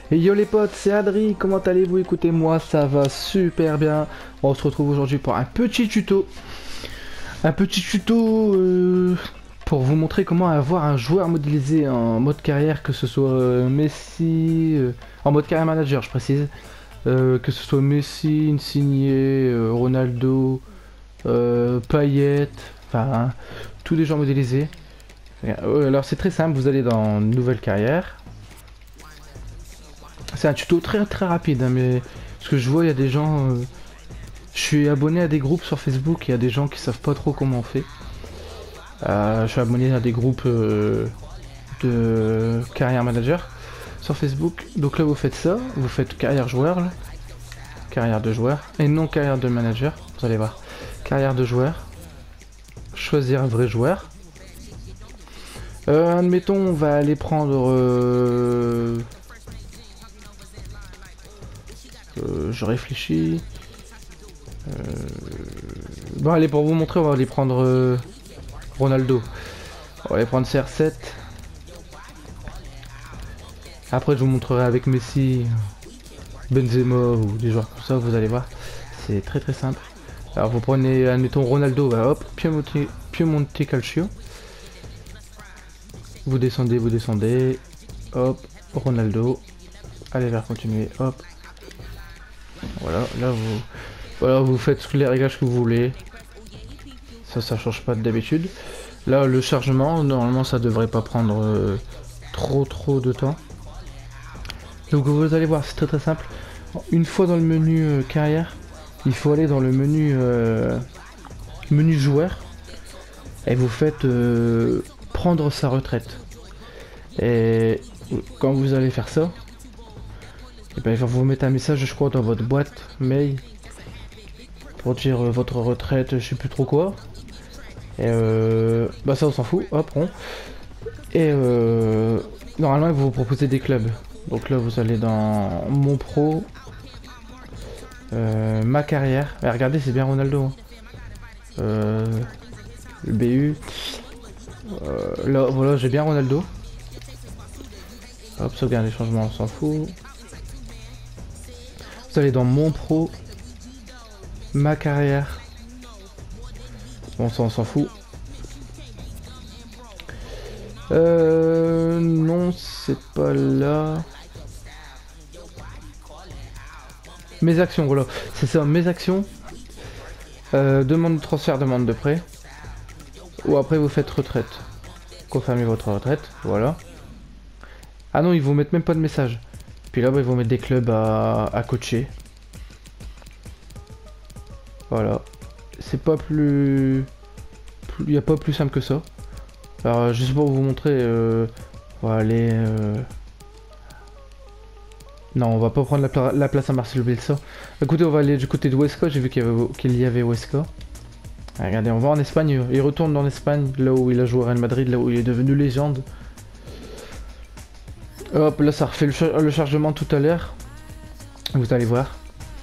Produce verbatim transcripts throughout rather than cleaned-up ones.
Et yo les potes, c'est Adri, comment allez-vous? Écoutez, moi ça va super bien. On se retrouve aujourd'hui pour un petit tuto. Un petit tuto euh, pour vous montrer comment avoir un joueur modélisé en mode carrière, que ce soit euh, Messi, euh, en mode carrière manager je précise. Euh, que ce soit Messi, Insigne, euh, Ronaldo, euh, Payet, enfin hein, tous les joueurs modélisés. Euh, Alors c'est très simple, vous allez dans nouvelle carrière. C'est un tuto très très rapide, hein, mais parce que je vois il y a des gens, euh, je suis abonné à des groupes sur Facebook, il y a des gens qui savent pas trop comment on fait. Euh, je suis abonné à des groupes euh, de carrière manager sur Facebook. Donc là vous faites ça, vous faites carrière joueur, là. Carrière de joueur et non carrière de manager. Vous allez voir, carrière de joueur, choisir un vrai joueur. Euh, admettons on va aller prendre. Euh... Euh, je réfléchis. Euh... Bon allez, pour vous montrer on va aller prendre euh, Ronaldo. On va aller prendre C R sept. Après je vous montrerai avec Messi, Benzema ou des joueurs comme ça, vous allez voir. C'est très très simple. Alors vous prenez, admettons Ronaldo, bah hop, Piemonte, Piemonte Calcio. Vous descendez, vous descendez. Hop, Ronaldo. Allez vers continuer, hop. Voilà, là vous... Voilà, vous faites les réglages que vous voulez. Ça, ça change pas d'habitude. Là, le chargement, normalement, ça devrait pas prendre euh, trop trop de temps. Donc vous allez voir, c'est très très simple. Une fois dans le menu euh, carrière, il faut aller dans le menu euh, menu joueur et vous faites euh, prendre sa retraite. Et quand vous allez faire ça, et ben, il va vous mettre un message, je crois, dans votre boîte mail pour dire euh, votre retraite, je sais plus trop quoi. Et euh, bah ça on s'en fout, hop, rond. Et euh, normalement ils vont vous proposer des clubs. Donc là vous allez dans mon pro, euh, ma carrière. Et regardez, c'est bien Ronaldo. Hein. Euh, le B U. Euh, là voilà, j'ai bien Ronaldo. Hop, sauvegarde les changements, on s'en fout. Vous allez dans mon pro, ma carrière. Bon ça on s'en fout. Euh, non, c'est pas là. Mes actions, voilà. C'est ça, mes actions. Euh, demande de transfert, demande de prêt. Ou après vous faites retraite. Confirmez votre retraite, voilà. Ah non, ils vous mettent même pas de message. Puis là, bah, ils vont mettre des clubs à, à coacher. Voilà. C'est pas plus... Il n'y a pas plus simple que ça. Alors, juste pour vous montrer, euh, on va aller... Euh... Non, on va pas prendre la, pla la place à Marcelo Bielsa. Écoutez, on va aller du côté de Huesca, j'ai vu qu'il y avait, qu'il y avait Huesca. Ah, regardez, on va en Espagne, il retourne en Espagne, là où il a joué au Real Madrid, là où il est devenu légende. Hop, là ça refait le, char le chargement tout à l'heure. Vous allez voir.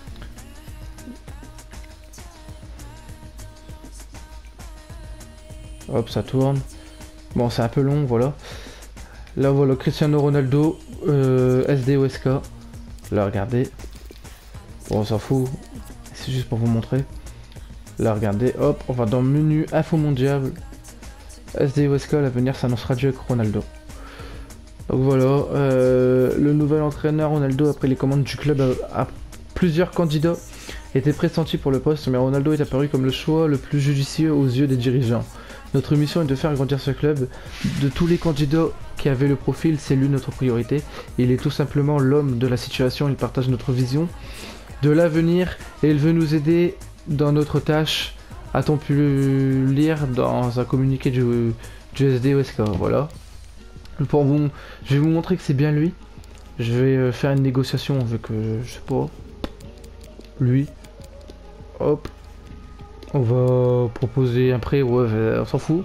Hop, ça tourne. Bon, c'est un peu long, voilà. Là, voilà, Cristiano Ronaldo, euh, S D O S K. Là, regardez. Bon, on s'en fout. C'est juste pour vous montrer. Là, regardez. Hop, on va dans le menu Info mondial. S D O S K, l'avenir s'annoncera Dieu avec Ronaldo. Donc voilà, euh, le nouvel entraîneur Ronaldo, après les commandes du club, a, a plusieurs candidats étaient pressentis pour le poste, mais Ronaldo est apparu comme le choix le plus judicieux aux yeux des dirigeants. Notre mission est de faire grandir ce club. De tous les candidats qui avaient le profil, c'est lui notre priorité. Il est tout simplement l'homme de la situation, il partage notre vision de l'avenir et il veut nous aider dans notre tâche. A-t-on pu lire dans un communiqué du, du S D O S K, voilà. Pour vous, je vais vous montrer que c'est bien lui. Je vais euh, faire une négociation avec, euh, je sais pas, lui. Hop. On va proposer un prêt, ouais, on s'en fout.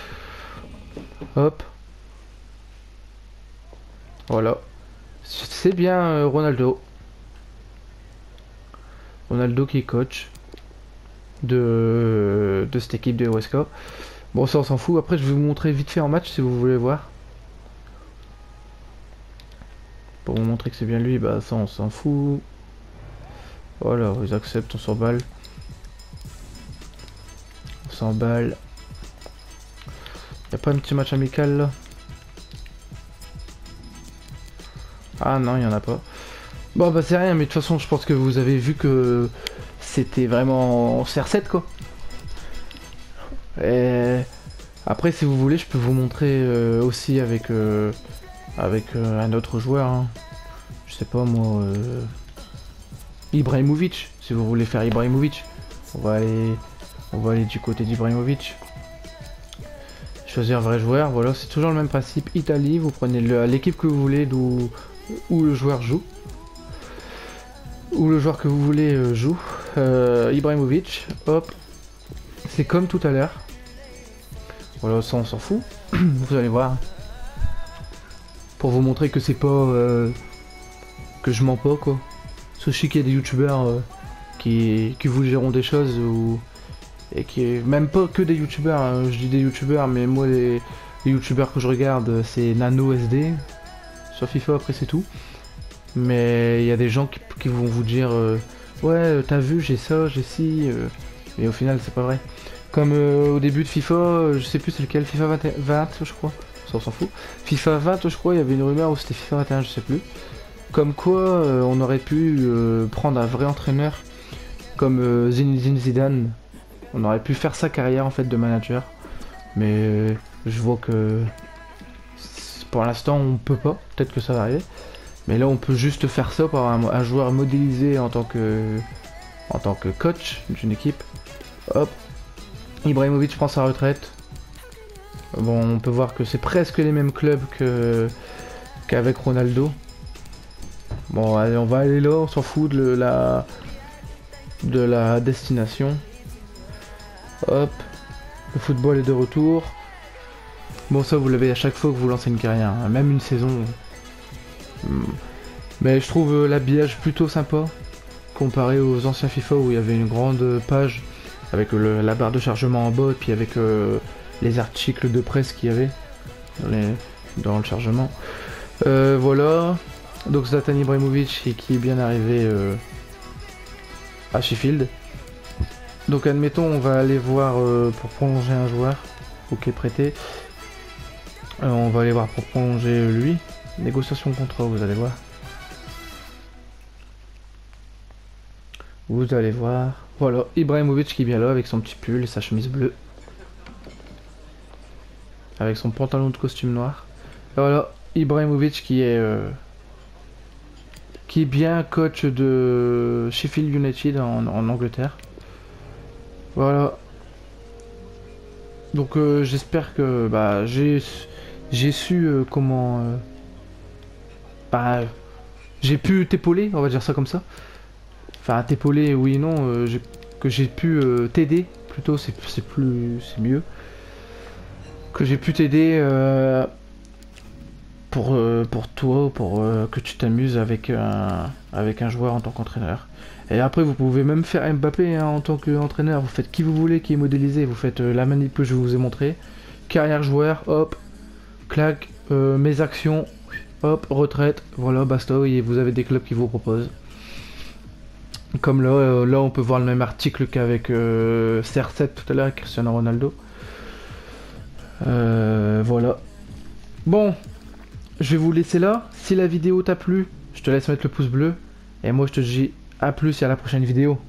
Hop. Voilà. C'est bien euh, Ronaldo. Ronaldo qui est coach de, de cette équipe de O S K. Bon, ça on s'en fout. Après, je vais vous montrer vite fait en match si vous voulez voir. Pour vous montrer que c'est bien lui, bah ça on s'en fout. Voilà, ils acceptent, on s'emballe. On s'emballe. Y'a pas un petit match amical là? Ah non, il y en a pas. Bon bah c'est rien, mais de toute façon je pense que vous avez vu que c'était vraiment C R sept quoi. Et après si vous voulez je peux vous montrer euh, aussi avec euh, avec euh, un autre joueur. Hein. Je sais pas moi. Euh... Ibrahimovic, si vous voulez faire Ibrahimovic. On va aller. On va aller du côté d'Ibrahimovic. Choisir vrai joueur, voilà, c'est toujours le même principe. Italie, vous prenez l'équipe que vous voulez d'où où le joueur joue. Où le joueur que vous voulez euh, joue. Euh, Ibrahimovic, hop. C'est comme tout à l'heure. Voilà, ça on s'en fout. Vous allez voir. Pour vous montrer que c'est pas... Euh, que je mens pas quoi. Parce que je sais qu'il y a des youtubeurs euh, qui, qui vous diront des choses ou... Et qui est même pas que des youtubeurs, hein. Je dis des youtubeurs, mais moi les, les youtubeurs que je regarde c'est Nano S D. Sur FIFA après c'est tout. Mais il y a des gens qui, qui vont vous dire euh, ouais t'as vu j'ai ça, j'ai ci, euh, et au final c'est pas vrai. Comme euh, au début de FIFA, euh, je sais plus c'est lequel, FIFA vingt, vingt je crois, ça on s'en fout. FIFA vingt je crois, il y avait une rumeur où c'était FIFA vingt et un, je sais plus. Comme quoi euh, on aurait pu euh, prendre un vrai entraîneur comme euh, Zinedine Zidane. On aurait pu faire sa carrière en fait de manager. Mais euh, je vois que pour l'instant on peut pas, peut-être que ça va arriver. Mais là on peut juste faire ça par un, un joueur modélisé en tant que en tant que coach d'une équipe. Hop. Ibrahimovic prend sa retraite. Bon, on peut voir que c'est presque les mêmes clubs que qu'avec Ronaldo. Bon, allez, on va aller là, on s'en fout de la de la destination. Hop. Le football est de retour. Bon, ça vous l'avez à chaque fois que vous lancez une carrière, hein, même une saison. Mais je trouve l'habillage plutôt sympa comparé aux anciens FIFA où il y avait une grande page avec le, la barre de chargement en bas et puis avec euh, les articles de presse qu'il y avait dans, les, dans le chargement. Euh, voilà, donc Zlatan Ibrahimovic qui est bien arrivé euh, à Sheffield. Donc admettons on va aller voir euh, pour prolonger un joueur, ok prêté. Euh, on va aller voir pour prolonger lui. Négociation de contrat, vous allez voir. Vous allez voir. Voilà, Ibrahimovic qui est bien là avec son petit pull et sa chemise bleue. Avec son pantalon de costume noir. Et voilà, Ibrahimovic qui est... Euh, qui est bien coach de Sheffield United en, en Angleterre. Voilà. Donc euh, j'espère que bah, j'ai j'ai su euh, comment... Euh, bah, j'ai pu t'épauler, on va dire ça comme ça. Enfin, t'épauler, oui et non, euh, que j'ai pu euh, t'aider, plutôt, c'est plus, c'est mieux. Que j'ai pu t'aider euh, pour, euh, pour toi, pour euh, que tu t'amuses avec un, avec un joueur en tant qu'entraîneur. Et après, vous pouvez même faire Mbappé hein, en tant qu'entraîneur. Vous faites qui vous voulez, qui est modélisé. Vous faites euh, la manip que je vous ai montré. Carrière joueur, hop, clac, euh, mes actions, hop, retraite, voilà, basta. Et vous avez des clubs qui vous proposent. Comme là, euh, là on peut voir le même article qu'avec euh, C R sept tout à l'heure, Cristiano Ronaldo. Euh, voilà. Bon, je vais vous laisser là. Si la vidéo t'a plu, je te laisse mettre le pouce bleu. Et moi je te dis à plus et à la prochaine vidéo.